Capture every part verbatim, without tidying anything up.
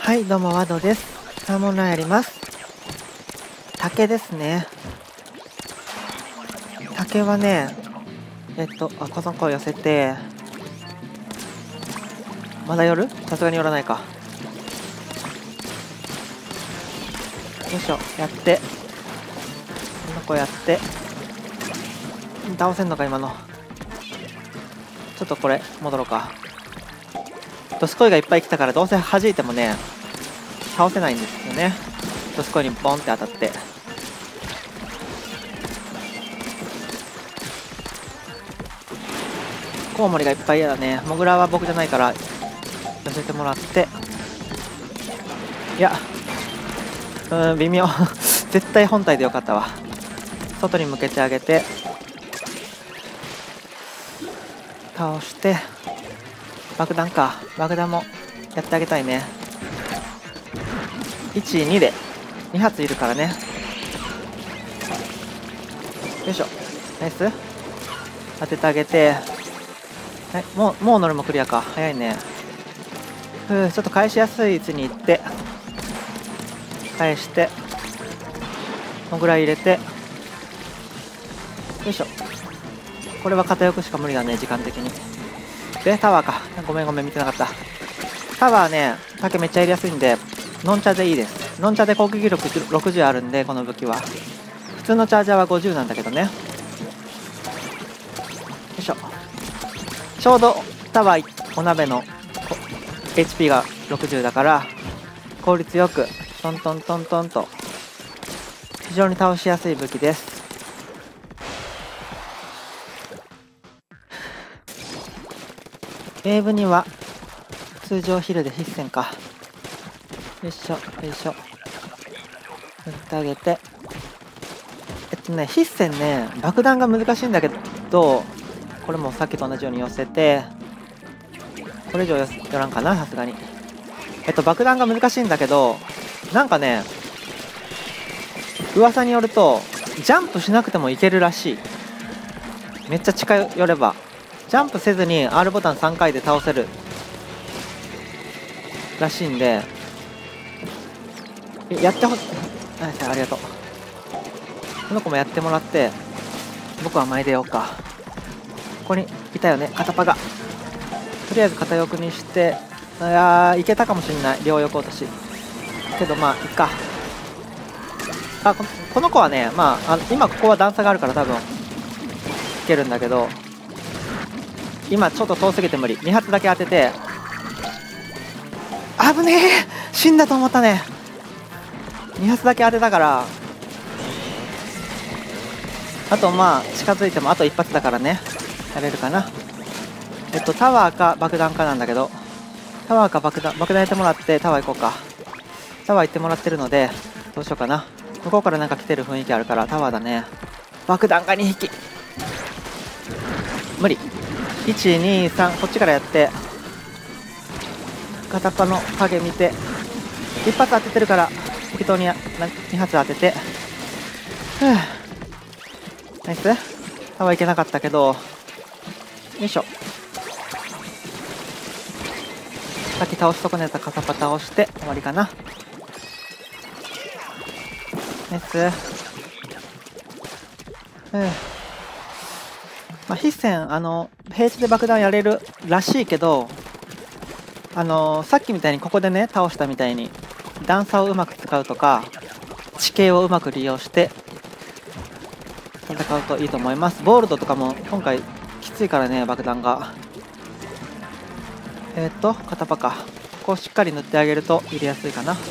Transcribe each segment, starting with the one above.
はい、どうもワドです。サーモンランやります。竹ですね。竹はね、えっと、あ、この子を寄せて、まだ寄る？さすがに寄らないか。よいしょ、やって、この子やって、倒せんのか、今の。ちょっとこれ、戻ろうか。ドスコイがいっぱい来たから、どうせ弾いてもね、倒せないんですよね。ドスコイにボンって当たって。コウモリがいっぱい嫌だね。モグラは僕じゃないから寄せてもらって、いやうーん微妙絶対本体でよかったわ。外に向けてあげて倒して、爆弾か、爆弾もやってあげたいね。いち、にでに発いるからね。よいしょ、ナイス。当ててあげて、はい、もうもうノルもクリアか。早いね。ふう、ちょっと返しやすい位置に行って返して、このぐらい入れて、よいしょ。これは片翼しか無理だね、時間的に。でタワーか。ごめんごめん、見てなかった。タワーね、竹めっちゃ入れやすいんでノンチャでいいです。ノンチャで攻撃力ろくじゅうあるんで、この武器は。普通のチャージャーはごじゅうなんだけどね。よいしょ。ちょうどタワーお鍋の エイチピー がろくじゅうだから効率よくトントントントンと非常に倒しやすい武器です。ウェーブには通常ヒルで必戦か。よいしょよいしょ、打ってあげて、えっとね必戦ね、爆弾が難しいんだけど、これもさっきと同じように寄せて、これ以上寄らんかな、さすがに。えっと爆弾が難しいんだけど、なんかね噂によるとジャンプしなくてもいけるらしい。めっちゃ近寄ればジャンプせずに アール ボタンさんかいで倒せるらしいんで、やってほしい。ありがとう。この子もやってもらって、僕は前出ようか。ここにいたよね、片パが。とりあえず片翼にして、いやーいけたかもしれない、両翼落とし。けどまあいっか。あ、こ の, この子はね、まあ、あの今ここは段差があるから多分いけるんだけど、今ちょっと遠すぎて無理。に発だけ当てて、危ねえ、死んだと思ったね。に発だけ当てたから、あとまあ近づいてもあといち発だからね、やれるかな。えっとタワーか爆弾かなんだけど、タワーか爆弾、爆弾やってもらってタワー行こうか。タワー行ってもらってるのでどうしようかな。向こうからなんか来てる雰囲気あるからタワーだね。爆弾がに匹無理。いち、に、さん、こっちからやって、片っ端の影見て、一発当ててるから適当にに発当てて、ふうナイス。タワーいけなかったけど、よいしょ。さっき倒し損ねた片っ端倒して終わりかな。ナイス。うんまあ、必戦、あの平地で爆弾やれるらしいけど、あのー、さっきみたいにここでね倒したみたいに段差をうまく使うとか地形をうまく利用して戦うといいと思います。ボールドとかも今回きついからね、爆弾が。えっと片パか、ここをしっかり塗ってあげると入れやすいかな。う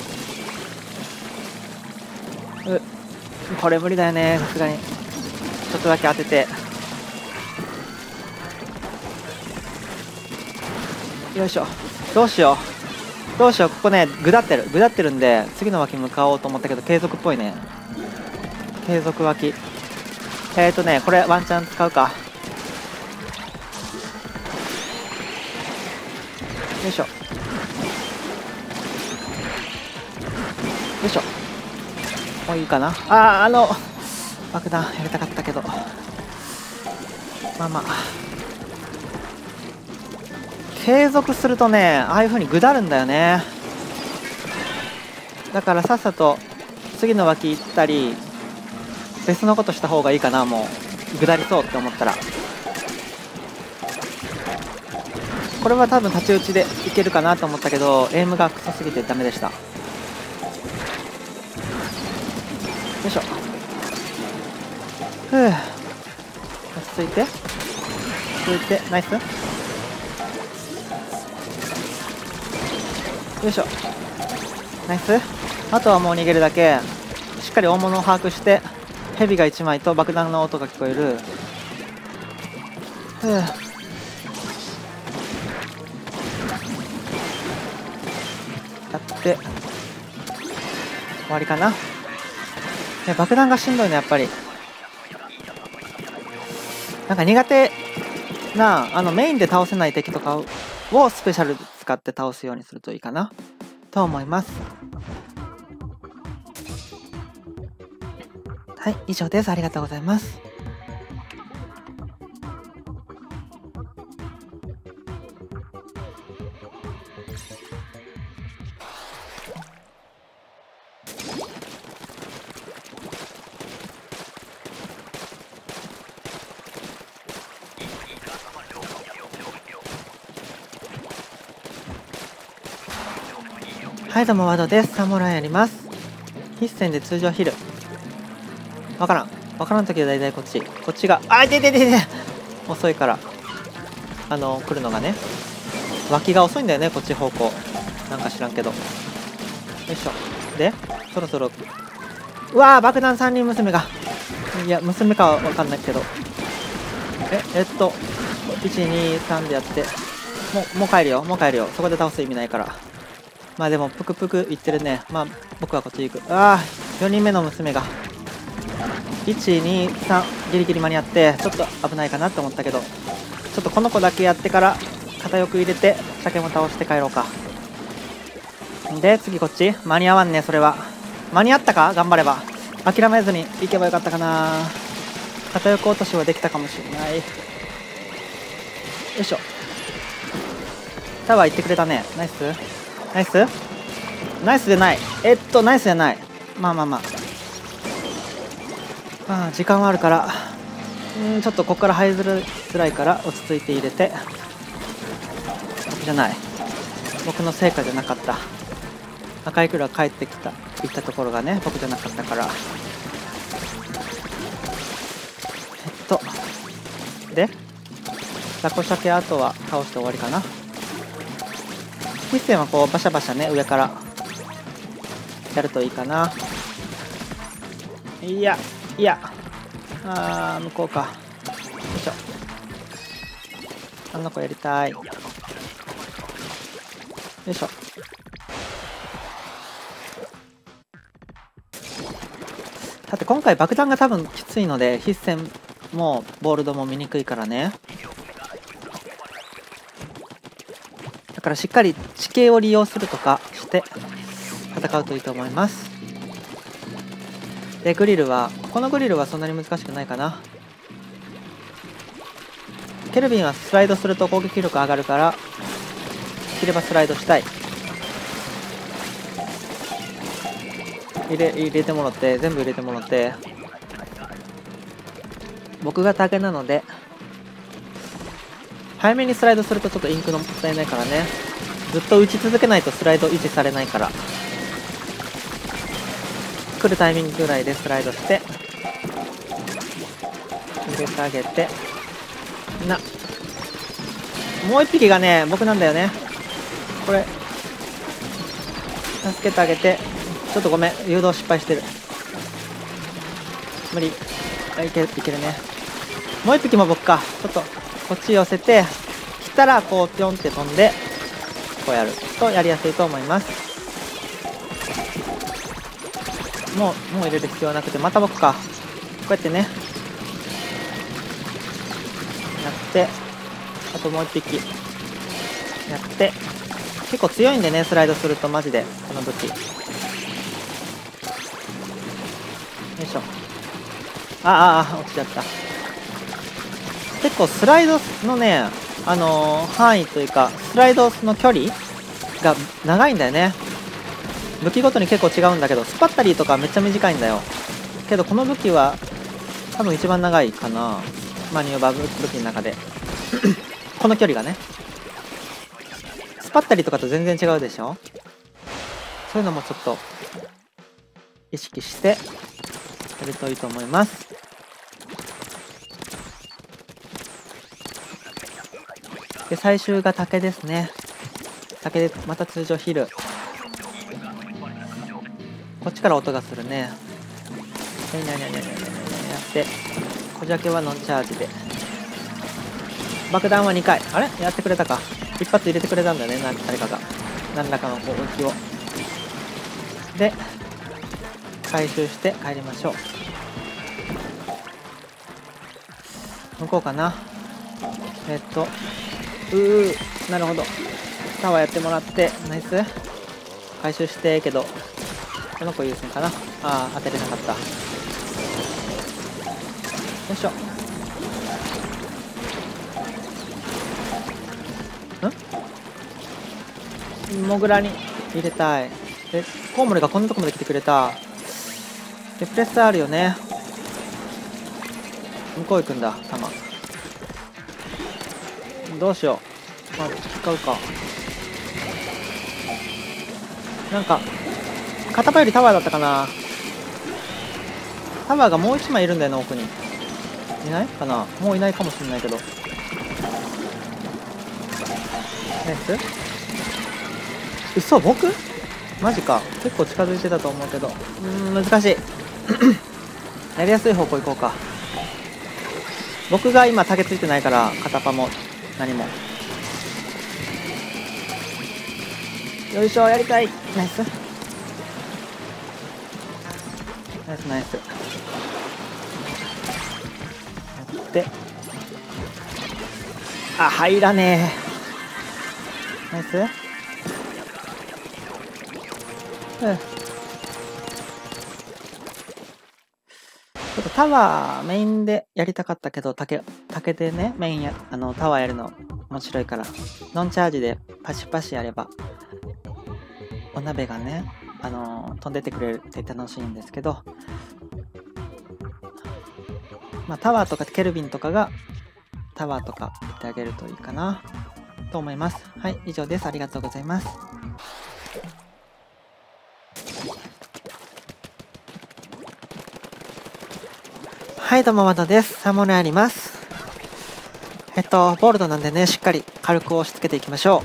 これ無理だよね、さすがに。ちょっとだけ当てて、よいしょ。どうしようどうしよう、ここねぐだってるぐだってるんで次の脇向かおうと思ったけど継続っぽいね。継続脇、えっとねこれワンチャン使うか。よいしょよいしょ、もういいかな。あーあの爆弾やりたかったけど、まあまあ継続するとねああいう風にぐだるんだよね。 だからさっさと次の脇行ったり別のことした方がいいかな。もう下りそうって思ったらこれは多分太刀打ちでいけるかなと思ったけどエイムがクソすぎてダメでした。よいしょ。ふう、落ち着いて落ち着いて、ナイス。よいしょ、ナイス。あとはもう逃げるだけ。しっかり大物を把握してヘビがいちまいと爆弾の音が聞こえる。ふう、やって終わりかな。ね、爆弾がしんどいねやっぱり。なんか苦手なあのメインで倒せない敵とかをスペシャルで使って倒すようにするといいかなと思います。はい、以上です。ありがとうございます。はい、どうもワードです。サムライやります。必戦で通常ヒル。わからん。わからんときは大体こっち。こっちが、あ、でででで遅いから。あの、来るのがね。脇が遅いんだよね、こっち方向。なんか知らんけど。よいしょ。で、そろそろ。うわー、爆弾三人娘が。いや、娘かはわかんないけど。え、えっと、いち、に、さんでやって。もう、もう帰るよ。もう帰るよ。そこで倒す意味ないから。まあでも、ぷくぷくいってるね。まあ、僕はこっち行く。ああ、よにんめの娘が。いち、に、さん、ギリギリ間に合って、ちょっと危ないかなって思ったけど、ちょっとこの子だけやってから、片翼入れて、鮭も倒して帰ろうか。で、次こっち間に合わんね、それは。間に合ったか頑張れば。諦めずに行けばよかったかな。片翼落としはできたかもしれない。よいしょ。タワー行ってくれたね。ナイスナイスナイスでない。えっと、ナイスじゃない。まあまあまあ。まあ、時間はあるから、うん、ちょっとここから入りづらいから落ち着いて入れて。僕じゃない。僕の成果じゃなかった。赤いクラ帰ってきた、行ったところがね、僕じゃなかったから。えっと、で、ザコシャケあとは倒して終わりかな。必戦はこうバシャバシャね、上からやるといいかな。いやいや、あー向こうか。よいしょ。あの子やりたい。よいしょ。さて今回爆弾が多分きついので必戦もボールドも見にくいからね。だからしっかり地形を利用するとかして戦うといいと思います。でグリルはここのグリルはそんなに難しくないかな。ケルビンはスライドすると攻撃力上がるからできればスライドしたい。入れ入れてもらって全部入れてもらって。僕が竹なので早めにスライドするとちょっとインクのもったいないからね。ずっと打ち続けないとスライド維持されないから、来るタイミングぐらいでスライドして入れてあげて。なもう一匹がね僕なんだよね。これ助けてあげて。ちょっとごめん、誘導失敗してる。無理。あ、いけるいけるね。もう一匹も僕か。ちょっとこっち寄せて来たらこうピョンって飛んでこうやるとやりやすいと思います。もうもう入れる必要なくてまた僕か。こうやってねやって、あともう一匹やって。結構強いんでねスライドするとマジでこの武器。よいしょ。あああ落ちちゃった。結構スライドのねあのー、範囲というかスライドの距離が長いんだよね。 武器ごとに結構違うんだけど、スパッタリーとかめっちゃ短いんだよ。けどこの武器は多分一番長いかな、マニューバー武器の中でこの距離がね。スパッタリーとかと全然違うでしょ。そういうのもちょっと意識してやるといいと思います。で、最終が竹ですね。竹でまた通常ヒル。こっちから音がするね。にゃにゃにゃにゃにゃにゃやって、小ジャケはノンチャージで。爆弾はにかい。あれやってくれたか。一発入れてくれたんだよね、な誰かが。何らかの攻撃を。で、回収して帰りましょう。向こうかな。えっと、うー、なるほど。タワーやってもらって、ナイス。回収してけど、この子優先かな。ああ、当てれなかった。よいしょ。んモグラに入れたい。で、コウモリがこんなとこまで来てくれた。で、プレスあるよね。向こう行くんだ、弾。どうしよう。まあ、使うか。なんか、片場よりタワーだったかな。タワーがもう一枚いるんだよな、奥に。いないかな。もういないかもしれないけど。ナイス。嘘、僕マジか。結構近づいてたと思うけど。うーん、難しい。やりやすい方向行こうか。僕が今、竹ついてないから、片パも何も。よいしょ、やりたい。ナイス。ナイス、ナイス。やって。あ、入らねえ。ナイス。うん。ちょっとタワーメインでやりたかったけど、竹、竹でね、メインや、あの、タワーやるの面白いから、ノンチャージでパシパシやれば、お鍋がね、あのー、飛んでってくれるって楽しいんですけど、まあ、タワーとかケルビンとかが、タワーとか言ってあげるといいかな、と思います。はい、以上です。ありがとうございます。はい、どうも、ワドです。さん問あります。えっと、ボールドなんでね、しっかり軽く押し付けていきましょ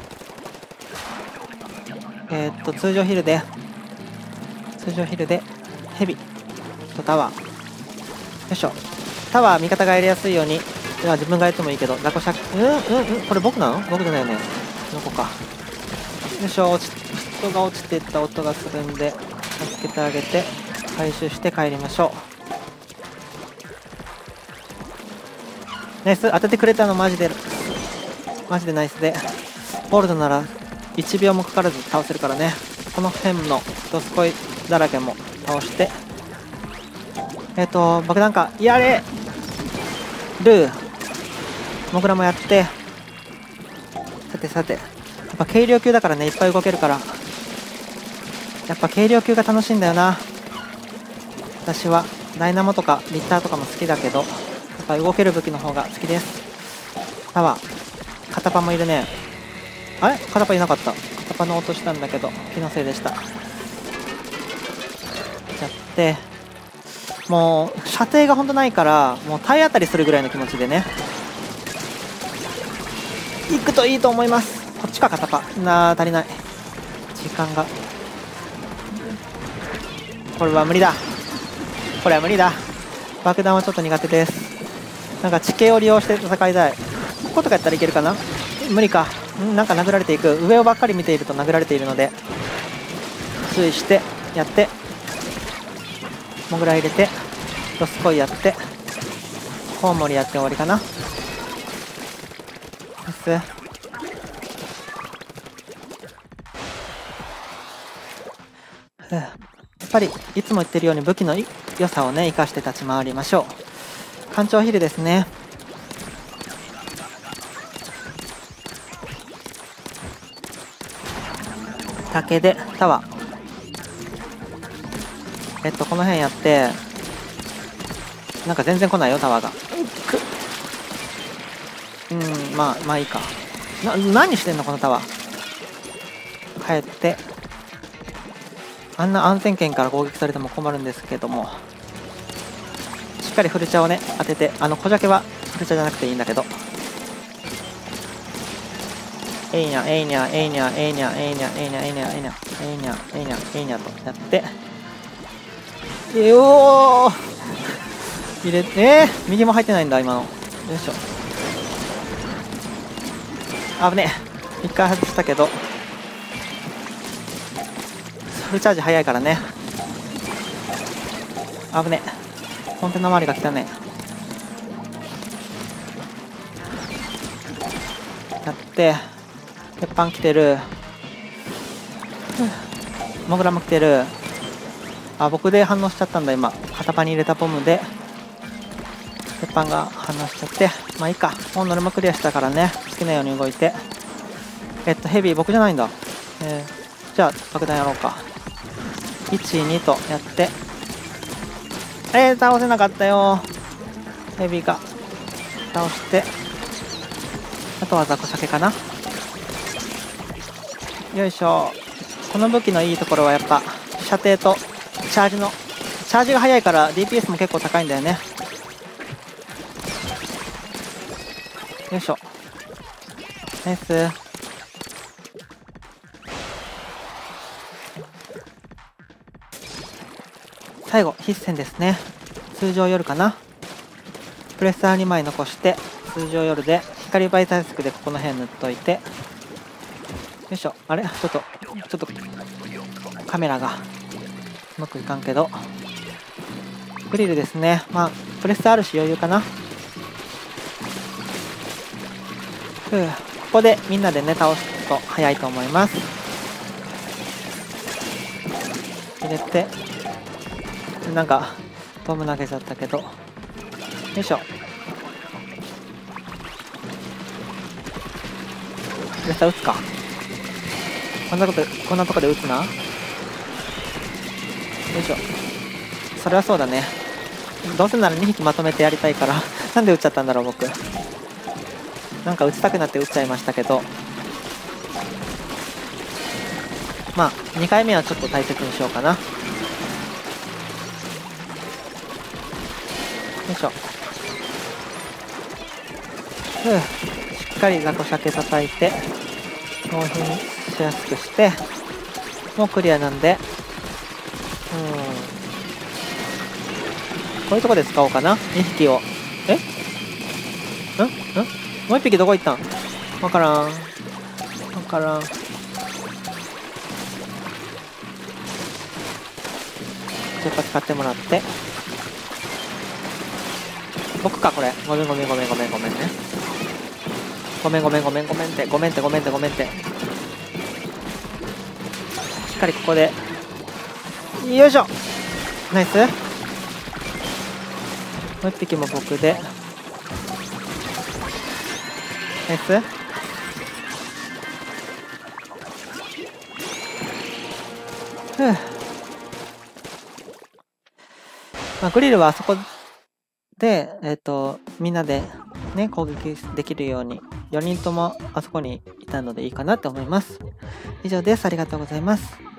う。えー、っと、通常ヒルで、通常ヒルで、ヘビとタワー。よいしょ。タワー、味方がやりやすいように、いや自分がやってもいいけど、ザコシャキ、うんうんうん、これ僕なの？僕じゃないよね。この子か。よいしょ、落ち、人が落ちていった音がするんで、助けてあげて、回収して帰りましょう。ナイス、当ててくれたのマジで、マジでナイスで、ボールドならいちびょうもかからず倒せるからね。この辺のドスコイだらけも倒して、えっと、爆弾か、やれルー、モグラもやって、さてさて、やっぱ軽量級だからね、いっぱい動けるから、やっぱ軽量級が楽しいんだよな。私はダイナモとかリッターとかも好きだけど、やっぱ動ける武器の方が好きです。タワー、片パもいるね。あれ片パいなかった。片パの音したんだけど、気のせいでした。やって、もう射程がほんとないから、もう体当たりするぐらいの気持ちでね、行くといいと思います。こっちか、片パ。なあ、足りない。時間が。これは無理だ。これは無理だ。爆弾はちょっと苦手です。なんか地形を利用して戦いたい。こことかやったらいけるかな。無理か。んなんか殴られていく。上をばっかり見ていると殴られているので、注意してやって、モグラ入れて、ドスコイやって、コウモリやって終わりかな。です。やっぱりいつも言ってるように武器の良さをね生かして立ち回りましょう。干潮ヒルですね。竹でタワーえっとこの辺やって、なんか全然来ないよタワーが。うん、まあまあいいか。な何してんのこのタワー。帰って、あんな安全圏から攻撃されても困るんですけども、しっかりフルチャをね当てて、あの小ジャケはフルチャじゃなくていいんだけど、えいにゃえいにゃえいにゃえいにゃえいにゃえいにゃえいにゃえいにゃえいにゃえいにゃえいにゃとやって、よー入れて、えー、右も入ってないんだ今の。よいしょ。危ねえ、一回外したけどフルチャージ早いからね。危ねえ、コンテナ周りが来たね。やって鉄板来てる、モグラも来てる。あ、僕で反応しちゃったんだ今。片パに入れたボムで鉄板が反応しちゃって、まあいいか。もうノルマクリアしたからね、好きなように動いて。えっとヘビー僕じゃないんだ。えー、じゃあ爆弾やろうか。いち、にとやって、えー、倒せなかったよ。ヘビーが倒して、あとはザコシャケかな。よいしょ。この武器のいいところはやっぱ射程とチャージのチャージが速いから ディーピーエス も結構高いんだよね。よいしょ。ナイス。最後必戦ですね。通常夜かな。プレッサーにまい残して通常夜で光倍対策でここの辺塗っといて、よいしょ。あれちょっとちょっとカメラがうまくいかんけど、グリルですね。まあプレッサーあるし余裕かな。ふう、ここでみんなでね倒すと早いと思います。入れて、なんかボム投げちゃったけど、よいしょ。プレッサー撃つか。こんなことこんなとこで撃つな。よいしょ。それはそうだね。どうせならにひきまとめてやりたいからなんで撃っちゃったんだろう僕。なんか撃ちたくなって撃っちゃいましたけど、まあにかいめはちょっと大切にしようかな。よいしょ。ふう、しっかりザコシャケ叩いて納品しやすくして、もうクリアなんで、うん、こういうとこで使おうかな。にひきを。えんんもういっぴきどこ行ったん。わからんわからん。jetpack買ってもらって、僕かこれ。ごめんごめんごめんごめんごめんね。ごめんごめんごめんごめんってごめんってごめんってごめんって。しっかりここで、よいしょ。ナイス。もう一匹も僕でナイス。ふう、まあ、グリルはあそこで、えっと、みんなでね、攻撃できるように、よにんともあそこにいたのでいいかなって思います。以上です。ありがとうございます。